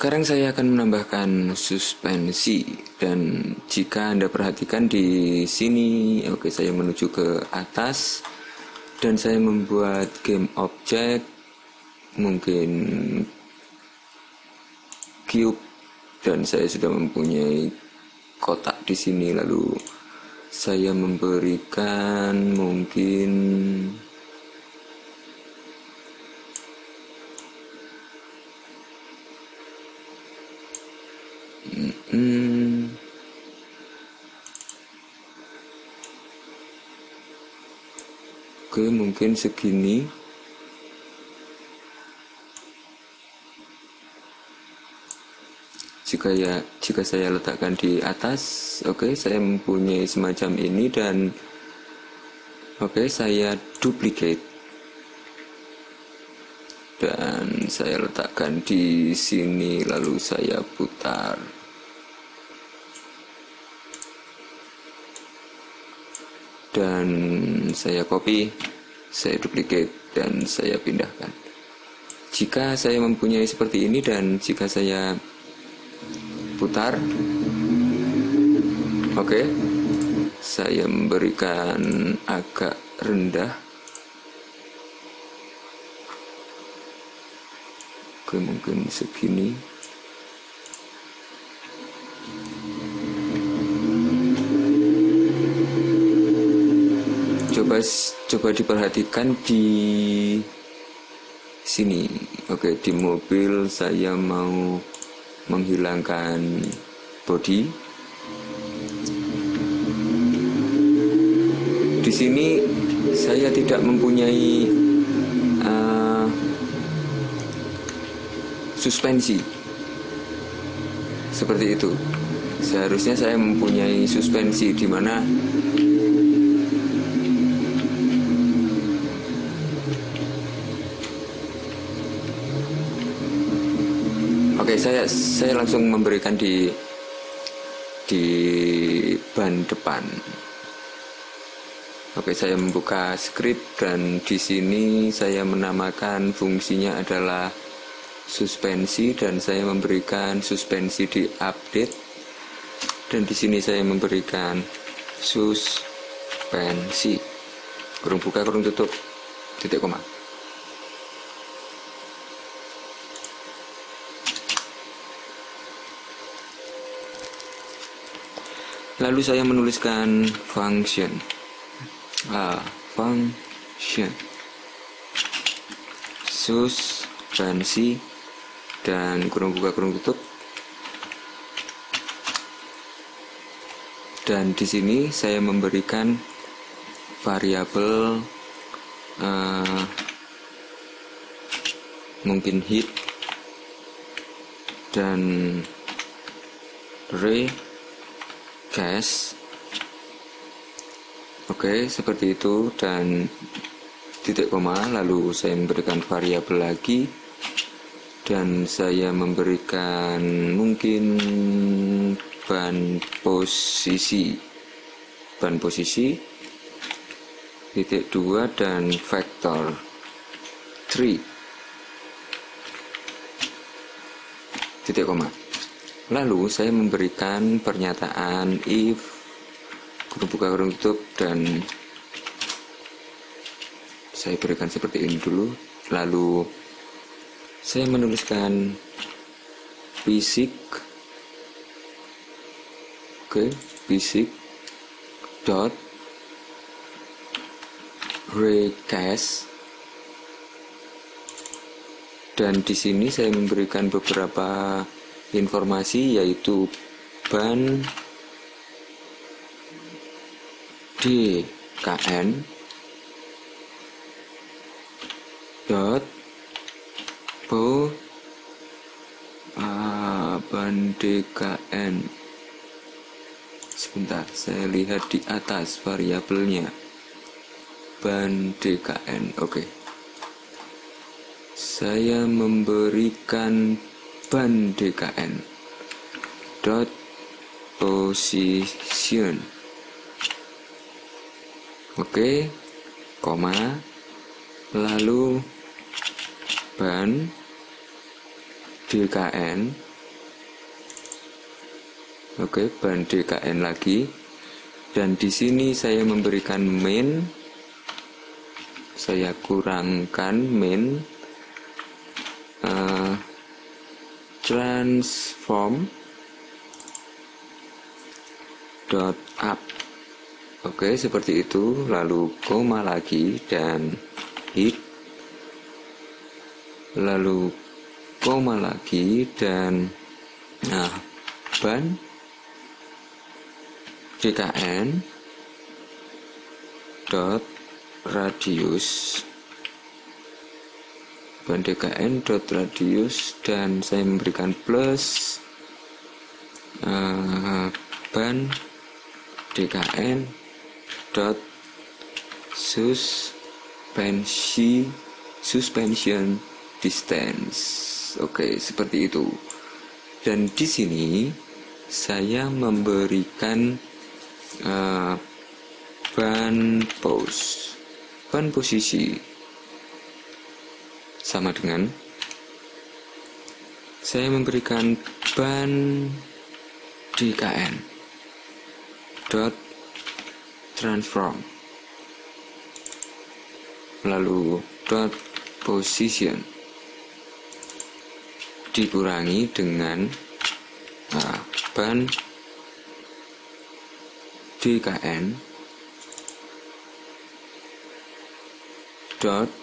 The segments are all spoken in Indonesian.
sekarang saya akan menambahkan suspensi, dan jika Anda perhatikan di sini, oke, saya menuju ke atas dan saya membuat game object, mungkin cube, dan saya sudah mempunyai kotak di sini. Lalu saya memberikan mungkin oke, mungkin segini. Jika saya letakkan di atas, oke, saya mempunyai semacam ini, dan oke, saya duplicate dan saya letakkan di sini, lalu saya putar. Dan saya copy, saya duplicate, dan saya pindahkan. Jika saya mempunyai seperti ini, dan jika saya putar, oke, saya memberikan agak rendah, oke, mungkin segini. Coba diperhatikan di sini. Oke, di mobil saya mau menghilangkan body. Di sini saya tidak mempunyai suspensi seperti itu. Seharusnya saya mempunyai suspensi, di mana oke, saya langsung memberikan di ban depan. Oke, saya membuka script, dan di sini saya menamakan fungsinya adalah suspensi, dan saya memberikan suspensi di update, dan di sini saya memberikan suspensi, kurung buka kurung tutup titik koma. Lalu saya menuliskan function, suspensi, dan kurung buka kurung tutup. Dan di sini saya memberikan variabel mungkin hit dan gas. Oke, seperti itu, dan titik koma. Lalu saya memberikan variabel lagi, dan saya memberikan mungkin ban posisi titik 2 dan vektor 3 titik koma. Lalu saya memberikan pernyataan if, kurung buka kurung tutup, dan saya berikan seperti ini dulu. Lalu saya menuliskan basic, basic dot recast, dan di sini saya memberikan beberapa informasi, yaitu ban DKN dot ban DKN. Sebentar, saya lihat di atas variabelnya, ban DKN. Oke, saya memberikan ban DKN dot position, oke, koma, lalu ban DKN Oke, ban DKN lagi. Dan di sini saya memberikan main. Saya kurangkan main transform dot up. Oke, seperti itu. Lalu koma lagi dan hit. Lalu koma lagi dan ban DKN dot radius, ban DKN dot radius, dan saya memberikan plus ban DKN dot suspension distance. Oke, seperti itu. Dan di sini saya memberikan ban pose, ban posisi, sama dengan saya memberikan ban DKN dot transform, lalu dot position dikurangi dengan ban DKN dot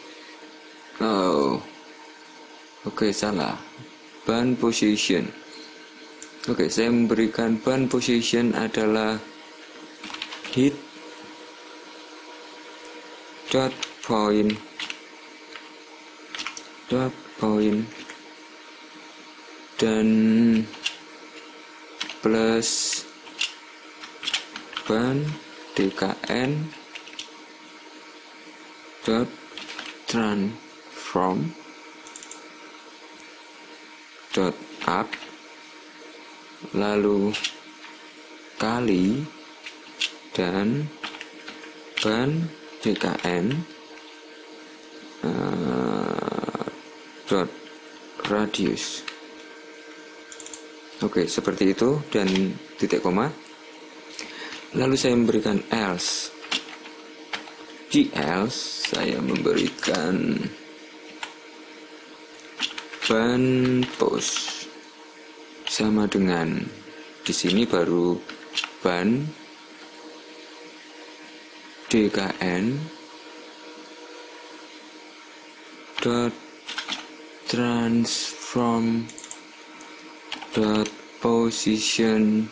salah, ban position. Saya memberikan ban position adalah hit dot point dan plus ban DKN dot transform dot up, lalu kali dan ban DKN dot radius. Seperti itu, dan titik koma. Lalu saya memberikan else. Di else saya memberikan ban pose sama dengan di sini baru ban DKN dot transform dot position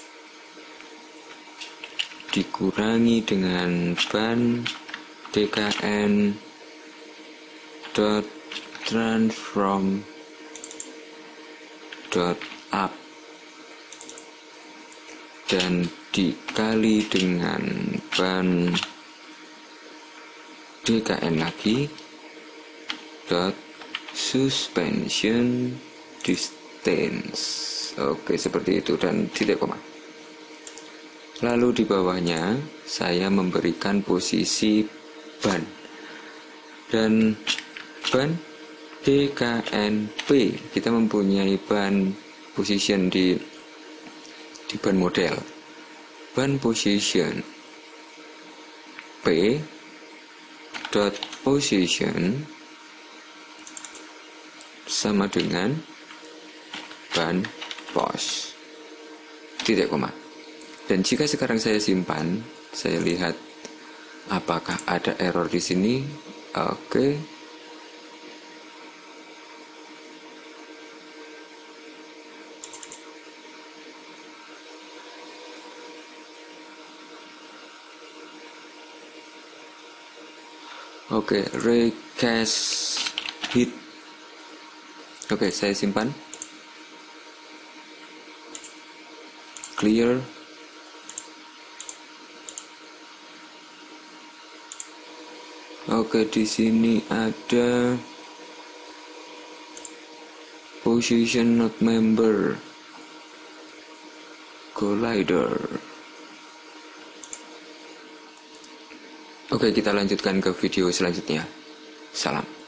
dikurangi dengan ban DKN dot transform dot up dan dikali dengan ban DKN lagi dot suspension distance. Seperti itu, dan titik koma. Lalu di bawahnya saya memberikan posisi ban, dan ban DKNP, kita mempunyai ban position di ban model. Ban position P dot position sama dengan ban pos, titik koma. Dan jika sekarang saya simpan, saya lihat apakah ada error di sini. Recast hit. Saya simpan. Clear. Di sini ada position not member collider. Kita lanjutkan ke video selanjutnya. Salam.